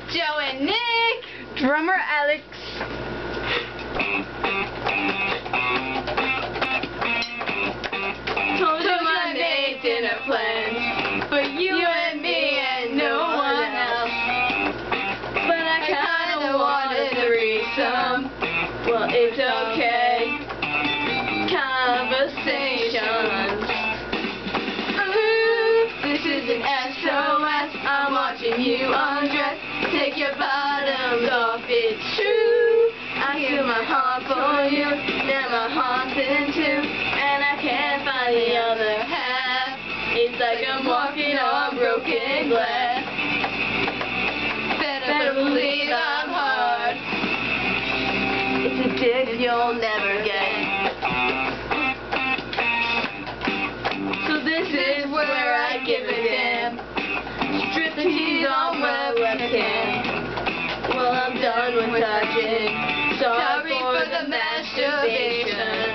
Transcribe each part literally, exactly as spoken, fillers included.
Joe and Nick. Drummer Alex. Told you I made dinner plans for you and me and no one else. But I kinda wanted to read some. Well, it's okay. Conversations. Ooh, this is an S O S. I'm watching you undress. Take your bottoms off. It's true. I feel my heart for you. Now my heart's in two, and I can't find the other half. It's like I'm walking on broken glass. Better believe I'm hard. It's a dick you'll never get. So this is where I give a damn. Striptease on my webcam. Well, I'm done with touching. Sorry for the masturbation.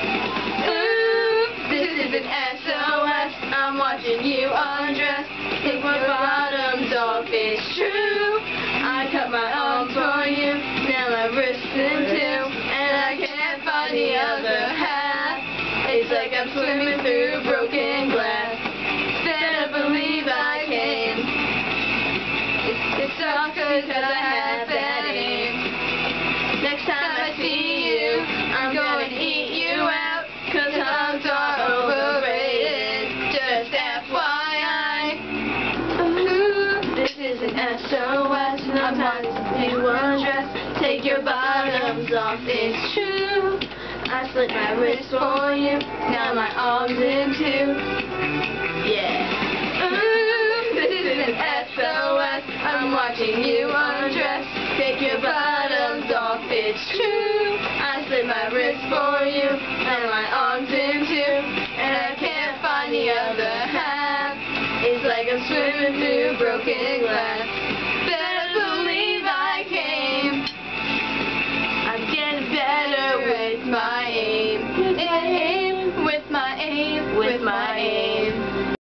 Ooh, this is an S O S. I'm watching you undress. Take my bottoms off. It's true. I cut my arms for you. Now my wrists in two, and I can't find the other half. It's like I'm swimming through broken glass. Better believe I can. It, it sucks because I have bad aim. Next time I see you, I'm going to eat you out, cause hugs are overrated. Just F Y I. Ooh, this is an S O S, and I'm watching you undress. Take your bottoms off, it's true. I slit my wrist for you, now my arm's in two. Yeah. Ooh, this is an S O S. I'm watching you undress. Take your bottoms off, it's true. I slit my wrist for you, now my arm's in two, and I can't find the other half. It's like I'm swimming through broken glass.